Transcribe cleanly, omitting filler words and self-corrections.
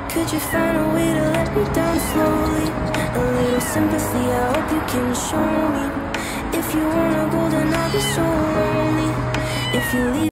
Could you find a way to let me down slowly? A little sympathy, I hope you can show me. If you wanna go, then I'll be so lonely. If you leave